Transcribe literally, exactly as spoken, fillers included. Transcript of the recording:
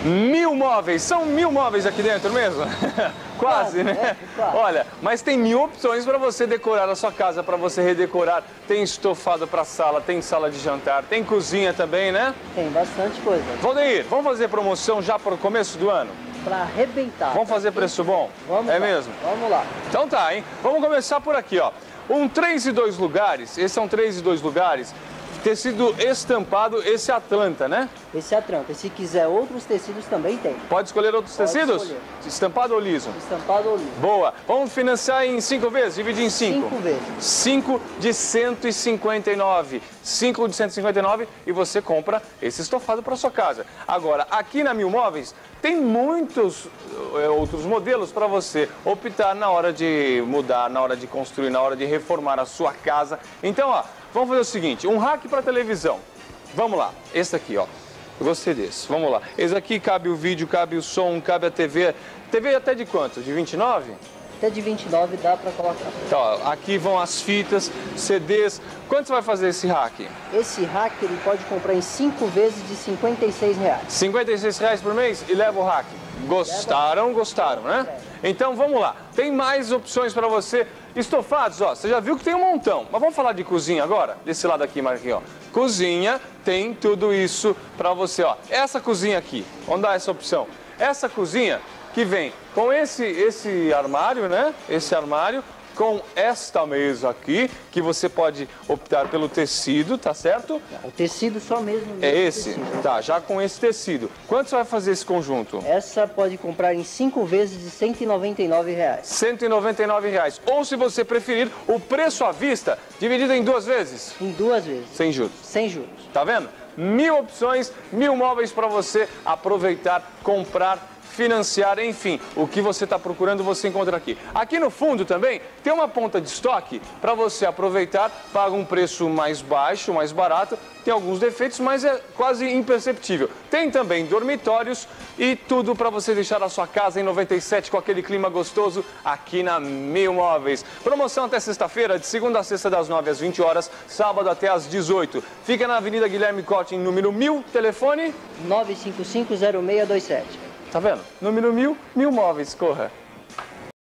Mil móveis, são mil móveis aqui dentro mesmo? Quase, né? É, quase. Olha, mas tem mil opções para você decorar a sua casa, para você redecorar. Tem estofado para sala, tem sala de jantar, tem cozinha também, né? Tem bastante coisa. Valdeir, vamos fazer promoção já para o começo do ano? Para arrebentar. Vamos fazer preço bom? Vamos É lá. mesmo? Vamos lá. Então tá, hein? Vamos começar por aqui, ó. Um três e dois lugares, esse é um três e dois lugares. Tecido estampado, esse é Atlanta, né? Esse é Atlanta. Se quiser outros tecidos também tem. Pode escolher outros Pode tecidos? escolher. Estampado ou liso? Estampado ou liso. Boa. Vamos financiar em cinco vezes, dividir em cinco. Cinco vezes. Cinco de cento e cinquenta e nove. Cinco de cento e cinquenta e nove e você compra esse estofado para sua casa. Agora, aqui na Mil Móveis, tem muitos é, outros modelos para você optar na hora de mudar, na hora de construir, na hora de reformar a sua casa. Então, ó, vamos fazer o seguinte, um rack para televisão. Vamos lá, esse aqui, ó. Eu gostei desse. Vamos lá. Esse aqui cabe o vídeo, cabe o som, cabe a T V. T V até de quanto? De vinte e nove? Até de vinte e nove dá para colocar. Então, ó, aqui vão as fitas, C Ds. Quanto você vai fazer esse rack? Esse rack ele pode comprar em cinco vezes de cinquenta e seis reais. cinquenta e seis reais por mês e leva o rack. Gostaram, gostaram, né? Então vamos lá. Tem mais opções para você. Estofados, ó, você já viu que tem um montão. Mas vamos falar de cozinha agora? Desse lado aqui, Marquinhos, ó. Cozinha tem tudo isso para você, ó. Essa cozinha aqui, vamos dar essa opção. Essa cozinha que vem com esse, esse armário, né? Esse armário, com esta mesa aqui, que você pode optar pelo tecido, tá certo? O tecido só mesmo. É esse? Tecido. Tá, já com esse tecido. Quanto você vai fazer esse conjunto? Essa pode comprar em cinco vezes de cento e noventa e nove reais. cento e noventa e nove reais. Ou, se você preferir, o preço à vista, dividido em duas vezes. Em duas vezes. Sem juros. Sem juros. Tá vendo? Mil opções, mil móveis para você aproveitar, comprar, financiar, enfim, o que você está procurando você encontra aqui. Aqui no fundo também tem uma ponta de estoque para você aproveitar, paga um preço mais baixo, mais barato, tem alguns defeitos, mas é quase imperceptível. Tem também dormitórios e tudo para você deixar a sua casa em noventa e sete com aquele clima gostoso aqui na Mil Móveis. Promoção até sexta-feira, de segunda a sexta das nove às vinte horas, sábado até às dezoito. Fica na Avenida Guilherme Cottin, número mil, telefone nove cinco cinco zero seis dois sete. Tá vendo? Número mil, Mil Móveis, corra.